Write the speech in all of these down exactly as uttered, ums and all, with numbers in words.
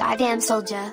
I damn soldier.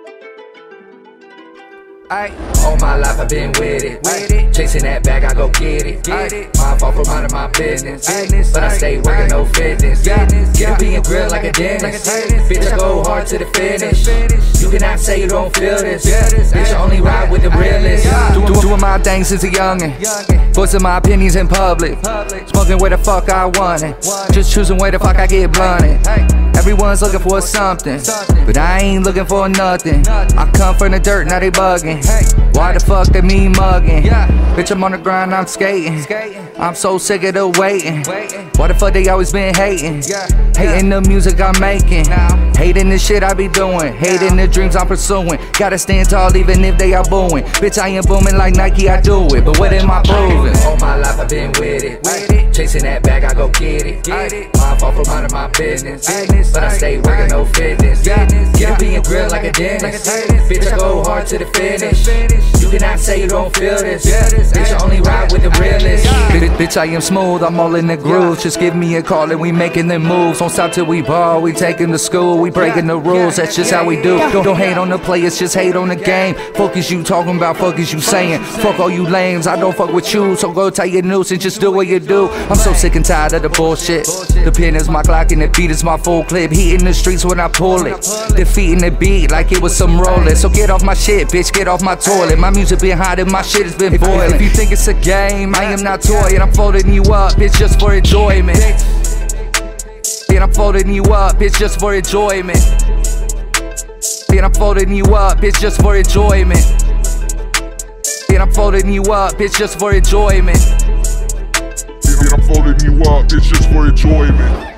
Ay, all my life I've been with it, with it. Chasing that bag, I go get it, get it. My fault for minding my business, business. But I stay working, no fitness, fitness. Get it being grilled like a dentist, bitch, I go hard to the finish. You cannot say you don't feel this, bitch, I only ride with the realest. Do, doing my thing since a youngin', voicing my opinions in public, smoking where the fuck I want it, just choosing where the fuck I get blunted. Everyone's looking for something, but I ain't looking for nothing. I come from the dirt, now they bugging. Why the fuck they me mugging? Bitch, I'm on the grind, I'm skating. I'm so sick of the waiting. Why the fuck they always been hating? Hating the music I'm making, hating the shit I be doing, hating the dreams I'm pursuing. Gotta stand tall even if they are booing. Bitch, I ain't booming like Nike, I do it, but what am I proving? All my life I've been with it, with it. Chasing that bag, I go get it, get it. My fault for minding my business, business. But I stay working, no fitness, fitness. Get it being grilled like a dentist, bitch, I go hard to the finish. You cannot say you don't feel this, bitch, I only ride with the realest. Bitch, bitch, I am smooth, I'm all in the groove. Just give me a call and we making them moves. Don't stop till we ball, we taking the school, we breaking the rules, that's just how we do. Don't, don't hate on the players, just hate on the game. Fuck is you talking about, fuck is you saying. Fuck all you lames, I don't fuck with you, so go tie your noose and just do what you do. I'm so sick and tired of the bullshit. The pen is my Glock and the beat is my full clip. Heat in the streets when I pull it, defeating the beat like it was some rolling. So get off my shit, bitch, get off my toilet. My music been hot and my shit has been boiling. If you think it's a game, I am not toy, and I'm folding you up, bitch, just for enjoyment. And I'm folding you up, bitch, just for enjoyment. And I'm folding you up, bitch, just for enjoyment. And I'm folding you up, bitch, just for enjoyment. And I'm folding you up, bitch, just for enjoyment.